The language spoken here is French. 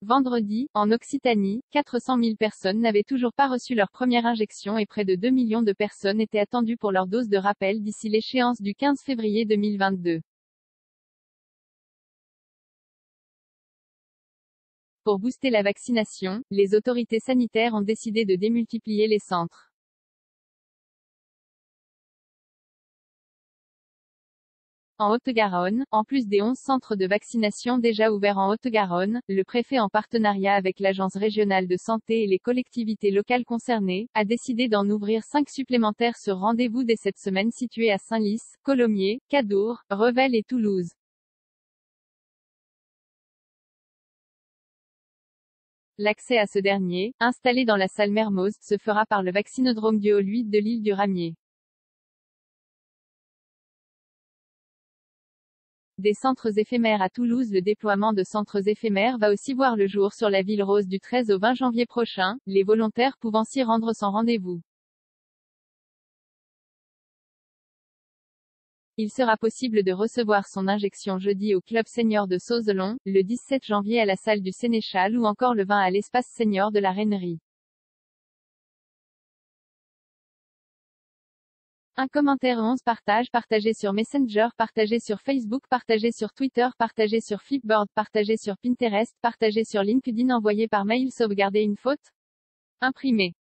Vendredi, en Occitanie, 400 000 personnes n'avaient toujours pas reçu leur première injection et près de 2 millions de personnes étaient attendues pour leur dose de rappel d'ici l'échéance du 15 février 2022. Pour booster la vaccination, les autorités sanitaires ont décidé de démultiplier les centres. En Haute-Garonne, en plus des 11 centres de vaccination déjà ouverts en Haute-Garonne, le préfet en partenariat avec l'Agence régionale de santé et les collectivités locales concernées, a décidé d'en ouvrir 5 supplémentaires sur rendez-vous dès cette semaine situés à Senlis, Colomiers, Cadour, Revel et Toulouse. L'accès à ce dernier, installé dans la salle Mermoz, se fera par le vaccinodrome du Haut-Luy de l'île du Ramier. Des centres éphémères à Toulouse. Le déploiement de centres éphémères va aussi voir le jour sur la ville rose du 13 au 20 janvier prochain, les volontaires pouvant s'y rendre sans rendez-vous. Il sera possible de recevoir son injection jeudi au Club Senior de Sauzelon, le 17 janvier à la salle du Sénéchal ou encore le 20 à l'espace Senior de la Reinerie. Un commentaire 11 partage, partagé sur Messenger, partagé sur Facebook, partagé sur Twitter, partagé sur Flipboard, partagé sur Pinterest, partagé sur LinkedIn, envoyé par mail, sauvegarder une faute, imprimé.